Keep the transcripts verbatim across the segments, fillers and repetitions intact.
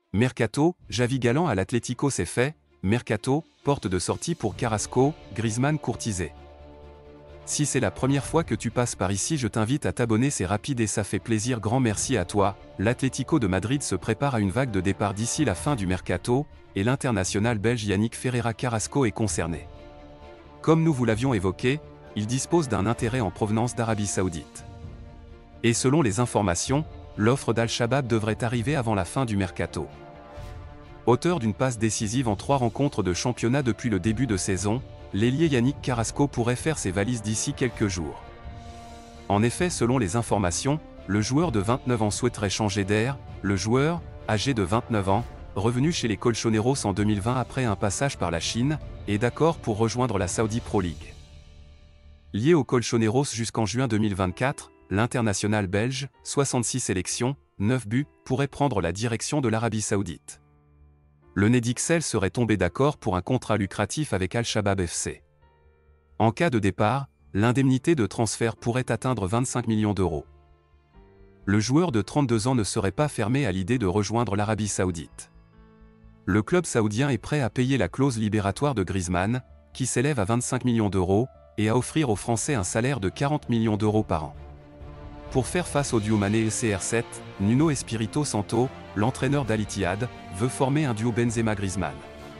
Mercato, Javi Galán à l'Atlético c'est fait. Mercato, porte de sortie pour Carrasco, Griezmann courtisé. Si c'est la première fois que tu passes par ici, je t'invite à t'abonner, c'est rapide et ça fait plaisir. Grand merci à toi. L'Atlético de Madrid se prépare à une vague de départ d'ici la fin du mercato, et l'international belge Yannick Ferreira Carrasco est concerné. Comme nous vous l'avions évoqué, il dispose d'un intérêt en provenance d'Arabie Saoudite. Et selon les informations, l'offre d'Al-Shabab devrait arriver avant la fin du mercato. Auteur d'une passe décisive en trois rencontres de championnat depuis le début de saison, l'ailier Yannick Carrasco pourrait faire ses valises d'ici quelques jours. En effet, selon les informations, le joueur de vingt-neuf ans souhaiterait changer d'air. Le joueur, âgé de vingt-neuf ans, revenu chez les Colchoneros en deux mille vingt après un passage par la Chine, est d'accord pour rejoindre la Saudi Pro League. Lié aux Colchoneros jusqu'en juin deux mille vingt-quatre, l'international belge, soixante-six sélections, neuf buts, pourrait prendre la direction de l'Arabie Saoudite. Le Nedixel serait tombé d'accord pour un contrat lucratif avec Al-Shabab F C. En cas de départ, l'indemnité de transfert pourrait atteindre vingt-cinq millions d'euros. Le joueur de trente-deux ans ne serait pas fermé à l'idée de rejoindre l'Arabie Saoudite. Le club saoudien est prêt à payer la clause libératoire de Griezmann, qui s'élève à vingt-cinq millions d'euros, et à offrir aux Français un salaire de quarante millions d'euros par an. Pour faire face au duo Mané et C R sept, Nuno Espirito Santo, l'entraîneur d'Al-Ittihad, veut former un duo Benzema-Griezmann.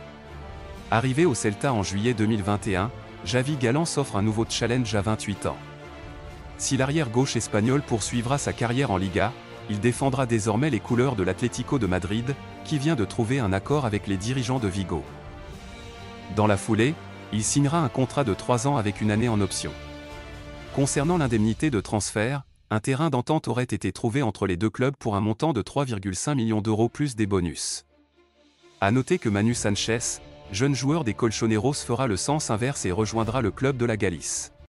Arrivé au Celta en juillet deux mille vingt et un, Javi Galán s'offre un nouveau challenge à vingt-huit ans. Si l'arrière-gauche espagnol poursuivra sa carrière en Liga, il défendra désormais les couleurs de l'Atlético de Madrid, qui vient de trouver un accord avec les dirigeants de Vigo. Dans la foulée, il signera un contrat de trois ans avec une année en option. Concernant l'indemnité de transfert, un terrain d'entente aurait été trouvé entre les deux clubs pour un montant de trois virgule cinq millions d'euros plus des bonus. A noter que Manu Sanchez, jeune joueur des Colchoneros, fera le sens inverse et rejoindra le club de la Galice.